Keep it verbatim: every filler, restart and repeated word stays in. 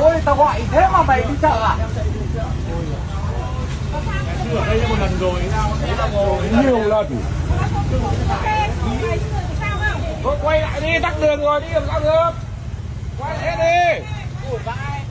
ơi, tao gọi thế mà mày đi chợ à? Chưa ở đây một lần rồi. Nhiều lần. Thôi quay lại đi, tắt đường rồi đi làm sao được. Quay lại hết đi.